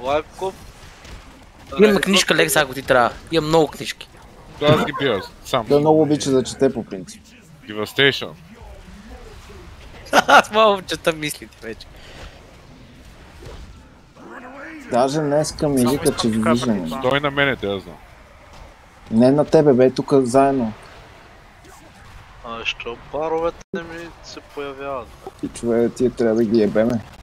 Лайпкоп. Имам книжка, Лекс, ако ти трябва. Имам много книжки. Да, аз ги бия сам. Той много обича да чете по принцип. Devastation. Аз мога чета мислите вече. Даже днеска ми вика, че ви виждаме. Той на мене, те я знам. Не на тебе, бе, тук заедно. Що паровете ми се появяват? И човек, тия трябва да ги ебеме.